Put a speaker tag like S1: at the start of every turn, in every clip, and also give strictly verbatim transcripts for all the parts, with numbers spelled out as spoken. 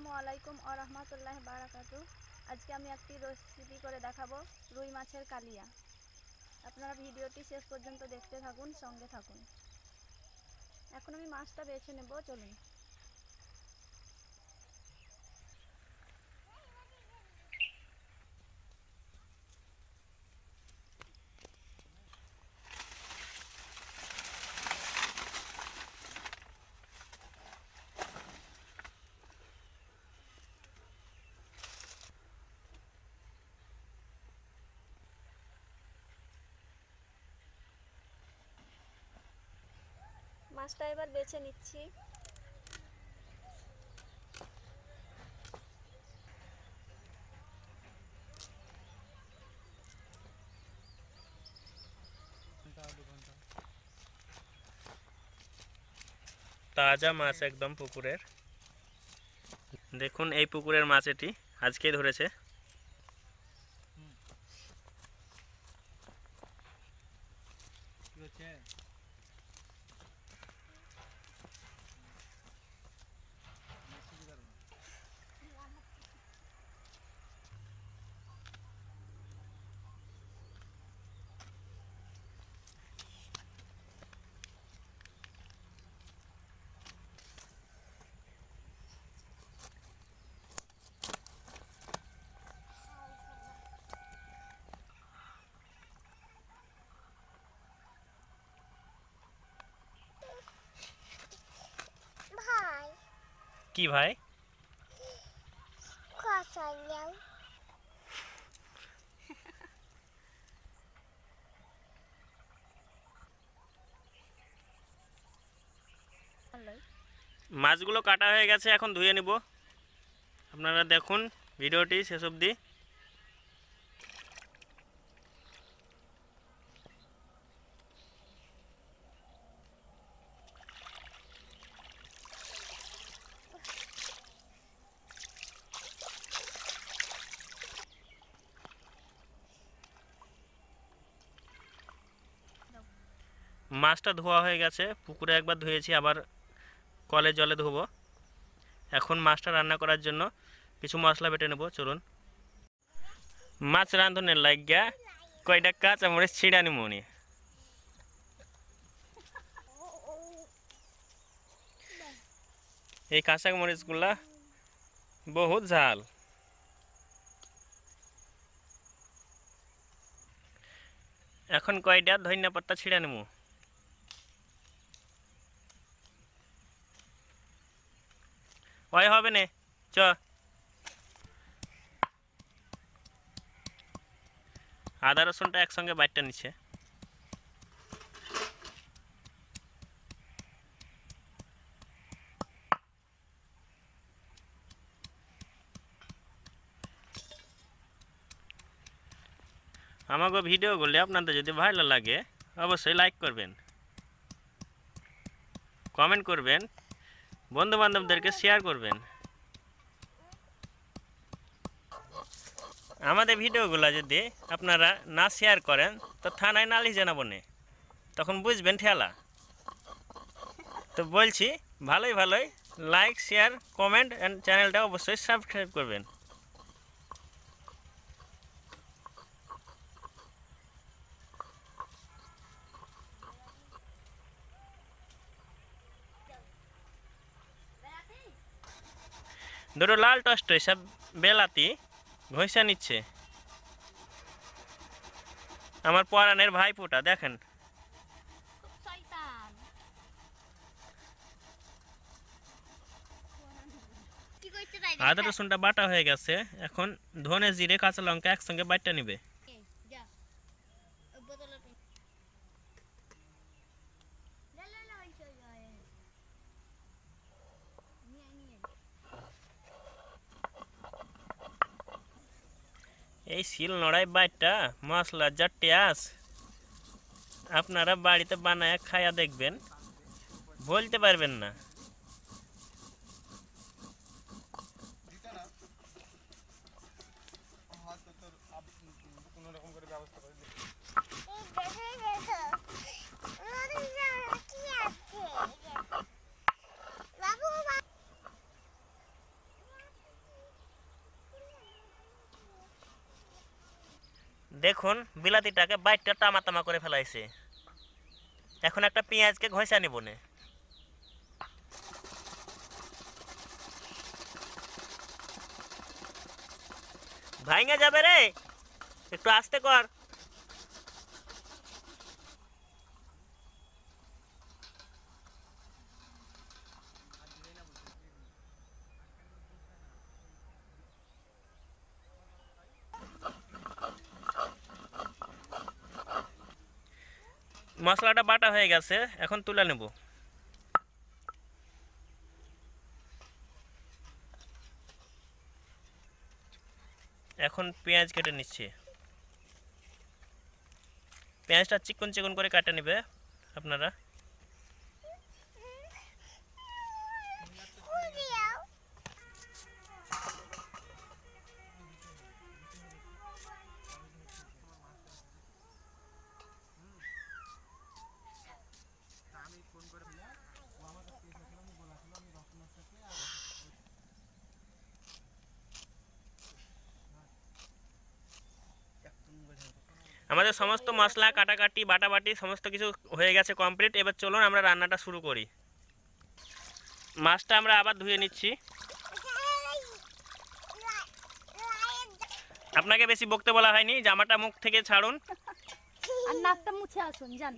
S1: আসসালামু আলাইকুম ওয়া রাহমাতুল্লাহি ওয়া বারাকাতুহু। আজকে আমি একটি রেসিপি করে দেখাবো রুই মাছের কালিয়া। আপনারা ভিডিওটি শেষ পর্যন্ত দেখতে থাকুন, সঙ্গে থাকুন। এখন আমি মাছটা বেছে নেব, চলুন। মাছটা এবার বেছে নিচ্ছি।
S2: ताजा माछ एकदम पुकुरेर देखुन এই পুকুরের মাছ এটি আজকে ধরেছে। কি ভাই মাছগুলো কাটা হয়ে গেছে, এখন ধুয়ে নিব। আপনারা দেখুন ভিডিওটি শেষ অবধি। মাছটা ধোয়া হয়ে গেছে, পুকুরে একবার ধুয়েছি, আবার কলে জলে ধোবো। এখন মাছটা রান্না করার জন্য কিছু মশলা বেটে নেব, চলুন। মাছ রাঁধুনের লাগিয়া কয়টা কাঁচামরিচ ছিঁড়া নিমনি। এই কাঁচা মরিচগুলা বহুত ঝাল। এখন কয়টা ধনিয়া পাতা ছিঁড়া নেব। ওই হবে না, চ। আদা রসুনটা একসঙ্গে বাইটটা নিচ্ছে। আমাকে ভিডিওগুলি আপনাদের যদি ভালো লাগে অবশ্যই লাইক করবেন, কমেন্ট করবেন, বন্ধু বান্ধবদেরকে শেয়ার করবেন। আমাদের ভিডিওগুলো যদি আপনারা না শেয়ার করেন তো থানায় নালিশ জানাবো না, তখন বুঝবেন ঠেলা। তো বলছি ভালোই ভালোই লাইক শেয়ার কমেন্ট অ্যান্ড চ্যানেলটা অবশ্যই সাবস্ক্রাইব করবেন। দুটো লাল টস্ট সব বেলাতি ঘষা নিচ্ছে আমার পরাণের ভাইপোটা, দেখেন। আদা রসুনটা বাটা হয়ে গেছে, এখন ধনে জিরে কাঁচা লঙ্কা একসঙ্গে বাটা নিবে। এই শিল নড়াই বাইটটা মশলা যা টেস্ট, আপনারা বাড়িতে বানায় খায়া দেখবেন, বলতে পারবেন না। দেখুন বিলাতিটাকে বাইটটা টামা তামা করে ফেলাইছে। এখন একটা পেঁয়াজকে ঘষা নিব নে। ভাইঙ্গা যাবে রে, একটু আস্তে কর। মশলাটা বাটা হয়ে গেছে, এখন তুলে নেব। এখন পেঁয়াজ কেটে নিচ্ছি। পেঁয়াজটা চিকন চিকন করে কাটে নেবে আপনারা। আমাদের সমস্ত মশলা কাটাকাটি বাটাবাটি সমস্ত কিছু হয়ে গেছে কমপ্লিট। এবার চলুন আমরা রান্নাটা শুরু করি। মাছটা আমরা আবার ধুয়ে নিচ্ছি। আপনাকে বেশি বকতে বলা হয়নি, জামাটা মুখ থেকে ছাড়ুন
S1: আর নাকটা মুছে আসুন যান।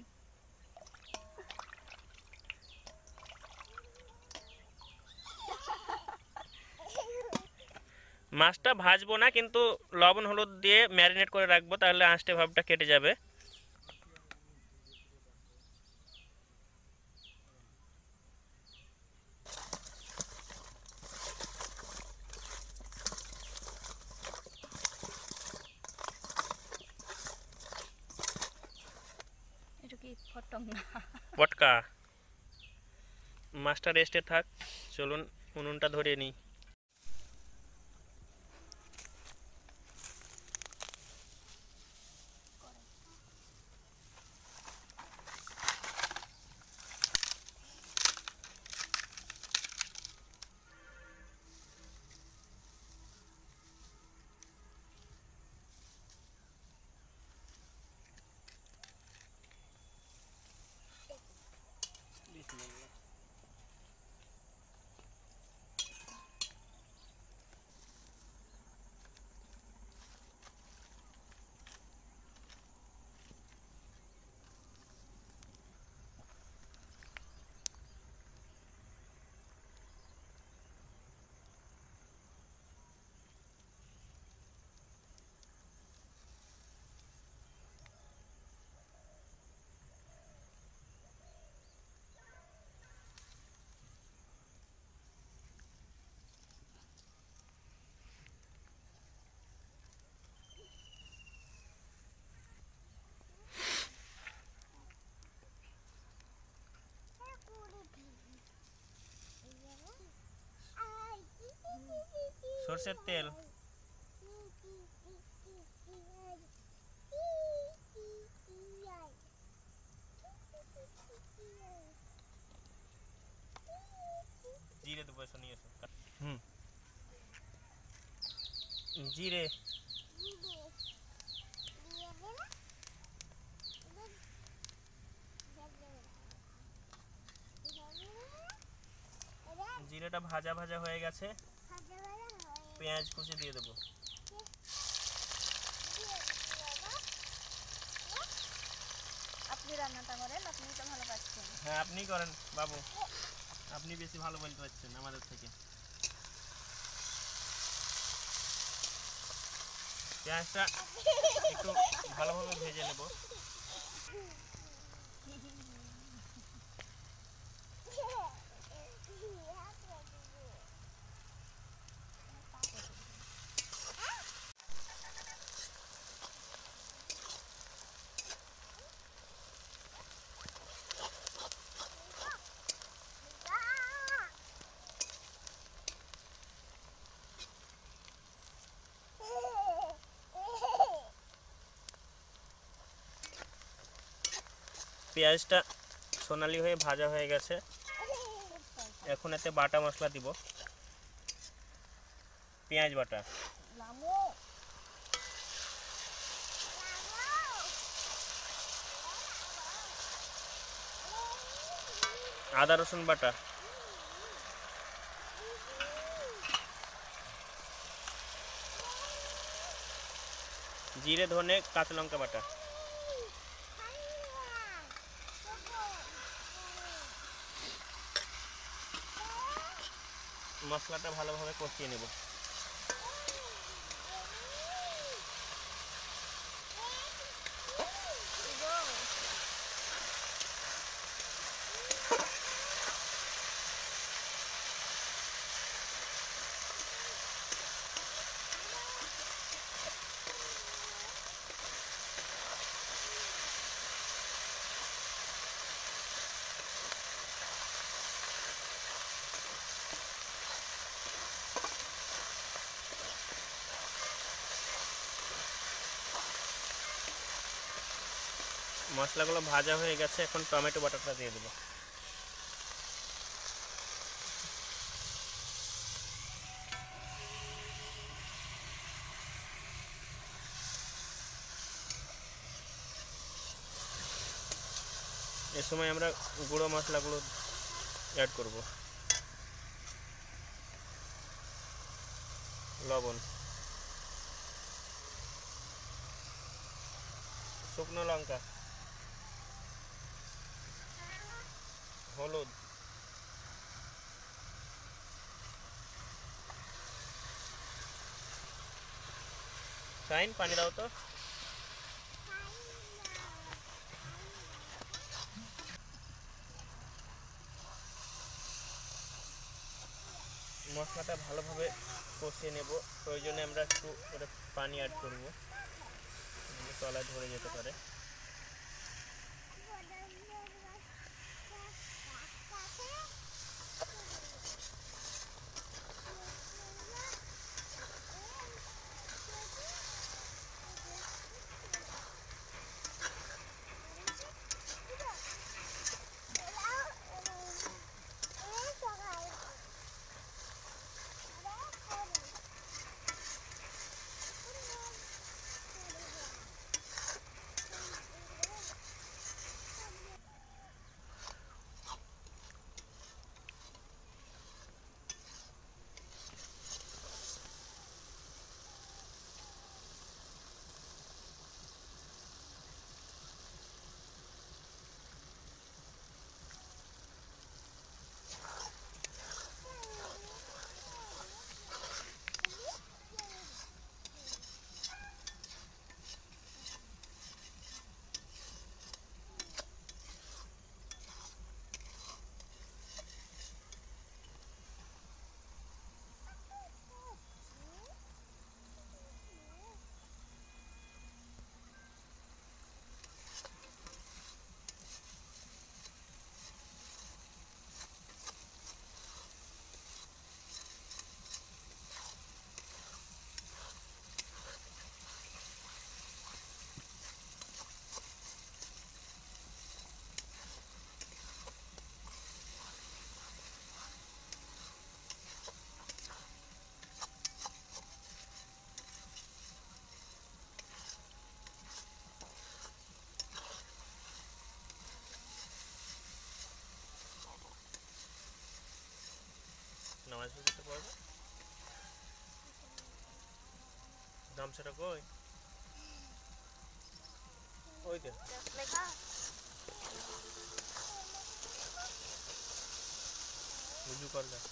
S2: মাছটা ভাজবো না, কিন্তু লবণ হলুদ দিয়ে ম্যারিনেট করে রাখবো, তাহলে আঁশটে ভাবটা কেটে যাবে।
S1: এটা কি ফটং না?
S2: পটকা। মাছটা রেস্টে থাক, চলুন উনুনটা ধরিয়ে নিই। সরষের তেল, জিরে দেবো, এসো নিয়ে এসো। হুম, জিরে, জিরেটা ভাজা ভাজা হয়ে গেছে, পেঁয়াজ কুচি দিয়ে দেবো।
S1: আপনি রান্নাটা করেন, আপনি তো ভালো পাচ্ছেন।
S2: হ্যাঁ আপনি করেন বাবু, আপনি বেশি ভালো বলতে পারছেন আমাদের থেকে। পেঁয়াজটা একটু ভালোভাবে ভেজে নেব। পেঁয়াজটা সোনালি হয়ে ভাজা হয়ে গেছে, এখন এতে বাটা মশলা দিব। পেঁয়াজ বাটা, আদা রসুন বাটা, জিরে ধনে কাঁচা লঙ্কা বাটা। মশলাটা ভালোভাবে কষিয়ে নেব। মশলাগুলো ভাজা হয়ে গেছে, এখন টমেটো বাটাটা দিয়ে দেবো। এ সময় আমরা গুঁড়ো মশলাগুলো অ্যাড করব। লবণ, শুকনো লঙ্কা, হলুদ, শাইন পানি দাও তো। মশলাটা ভালোভাবে কষিয়ে নেব, প্রয়োজনে আমরা একটু করে পানি অ্যাড করব, তলায় ধরে যেতে পারে। নামাজ পড়তে পারবে? গামছাটা কই? ওই তো উজু কর যা।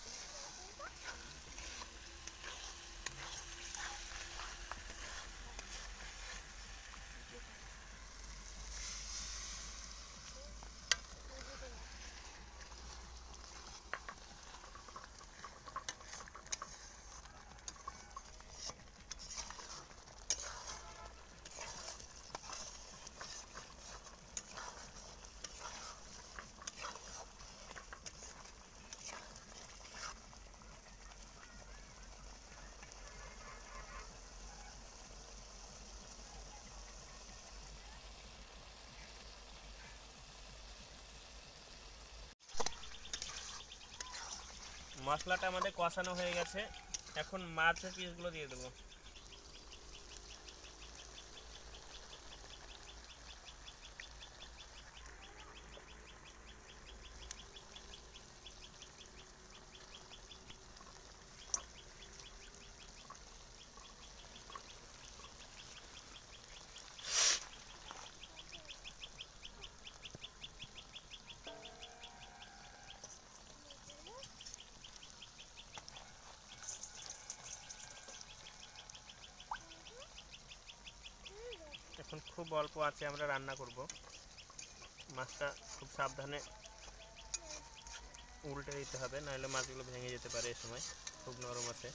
S2: মশলাটা আমাদের কষানো হয়ে গেছে, এখন মাছের পিসগুলো দিয়ে দেবো। খুব অল্প আছে আমরা রান্না করব। মাছটা খুব সাবধানে উল্টে দিতে হবে, নাহলে মাছগুলো ভেঙে যেতে পারে। এই সময় খুব নরম আছে।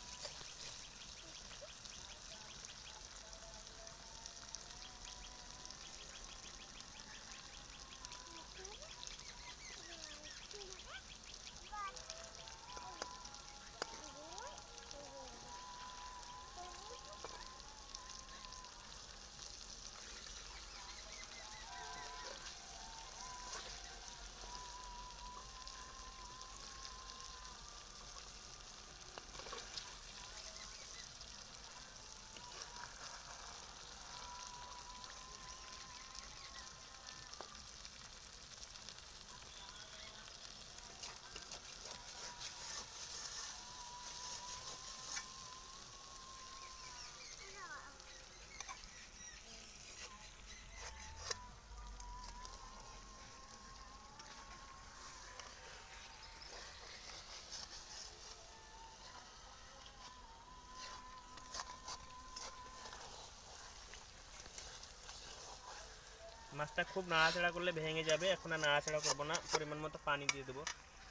S2: মাছটা খুব নাড়াচাড়া করলে ভেঙে যাবে। এখন আর নাড়াচাড়া করবো না, পরিমাণ মতো পানি দিয়ে দেবো।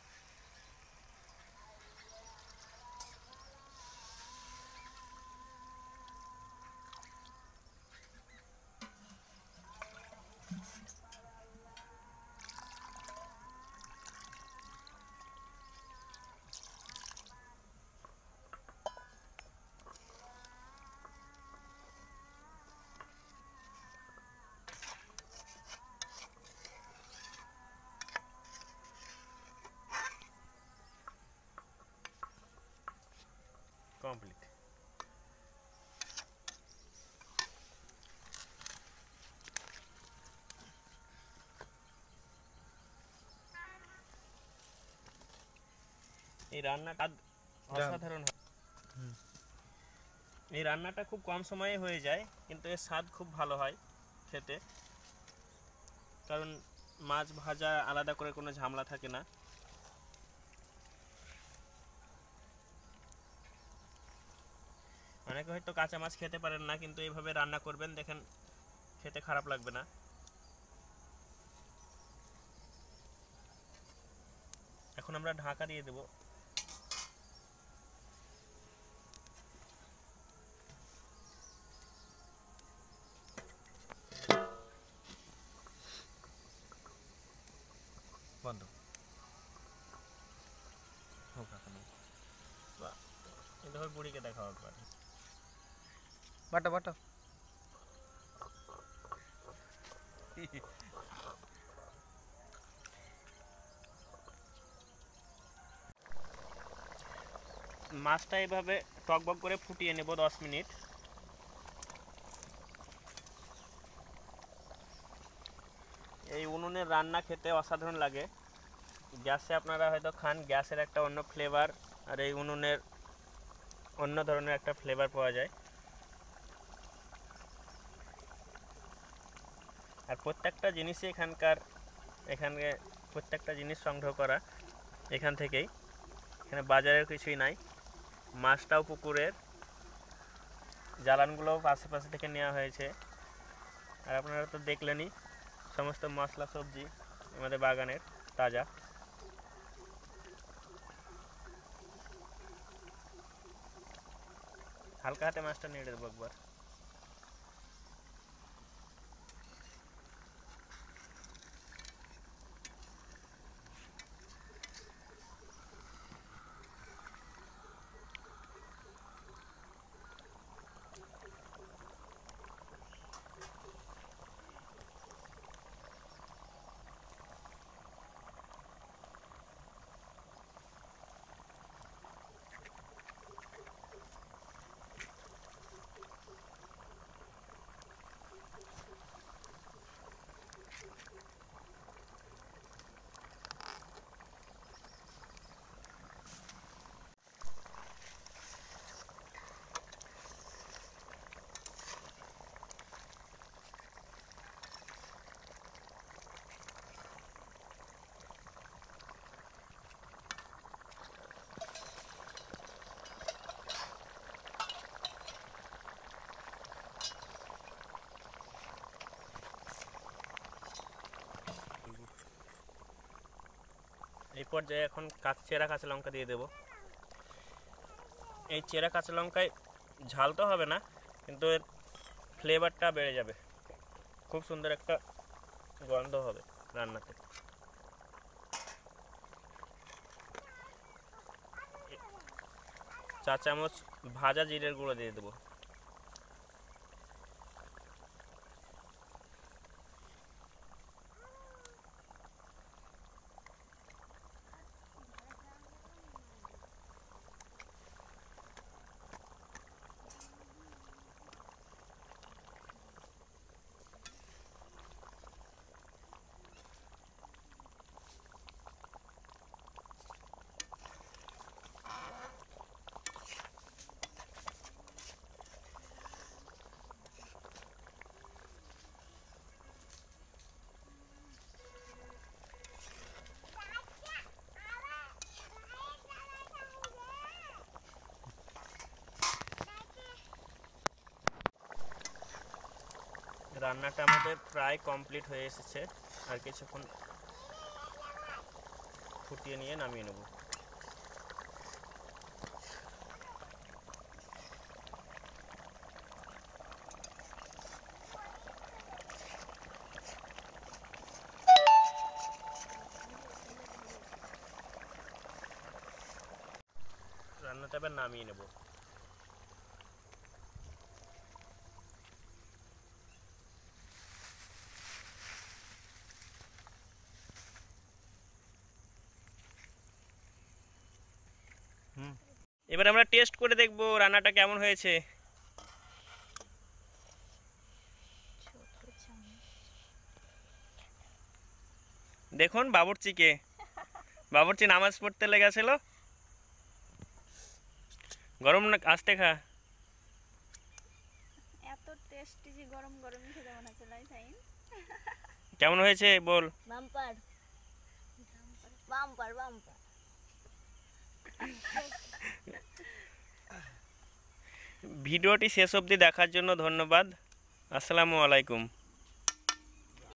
S2: কমপ্লিট। এই রান্নাটা অসাধারণ হয়। এই রান্নাটা খুব কম সময়ে হয়ে যায়, কিন্তু এর স্বাদ খুব ভালো হয় খেতে। কারণ মাছ ভাজা আলাদা করে কোনো ঝামেলা থাকে না। অনেকে হয়তো কাঁচা মাছ খেতে পারেন না, কিন্তু এইভাবে রান্না করবেন, দেখেন খেতে খারাপ লাগবে না। এখন আমরা ঢাকা দিয়ে দেব। বন্ধ। দেখো বুড়িকে দেখাও একবার।
S3: বাটা বাটা।
S2: মাছটা এইভাবে টকবক করে ফুটিয়ে নেব দশ মিনিট। এই উনুনের রান্না খেতে অসাধারণ লাগে। গ্যাসে আপনারা হয়তো খান, গ্যাসের একটা অন্য ফ্লেভার, আর এই উনুনের অন্য ধরনের একটা ফ্লেভার পাওয়া যায়। আর প্রত্যেকটা জিনিসই এখানকার, এখানে প্রত্যেকটা জিনিস সংগ্রহ করা এখান থেকেই। এখানে বাজারের কিছুই নাই। মাছটাও পুকুরের, জ্বালানগুলোও আশেপাশে থেকে নেওয়া হয়েছে। আর আপনারা তো দেখলেনই সমস্ত মশলা সবজি আমাদের বাগানের তাজা। হালকা হাতে মাছটা নেড়ে দেবো একবার। এই পর্যায়ে এখন কাঁচ- চেরা কাঁচা লঙ্কা দিয়ে দেব। এই চেরা কাঁচা লঙ্কায় ঝাল তো হবে না, কিন্তু এর ফ্লেভারটা বেড়ে যাবে, খুব সুন্দর একটা গন্ধ হবে রান্নাতে। চা চামচ ভাজা জিরের গুঁড়ো দিয়ে দেবো। রান্নাটা আমাদের প্রায় কমপ্লিট হয়ে এসেছে, আর কিছুক্ষণ ফুটিয়ে নিয়ে নামিয়ে নেব। রান্নাটা এবার নামিয়ে নেব। এবার আমরা টেস্ট করে দেখব রান্নাটা কেমন হয়েছে। দেখুন বাবুর্চিকে, বাবুর্চি নামাজ পড়তে লেগেছিল। গরম না আস্তে খা।
S1: এত টেস্টি যে গরম গরমই খেতে মনে হচ্ছে, লাই সাইন।
S2: কেমন হয়েছে বল।
S1: Bumper bumper bumper.
S2: ভিডিওটি শেষ অবধি দেখার জন্য ধন্যবাদ। আসসালামু আলাইকুম।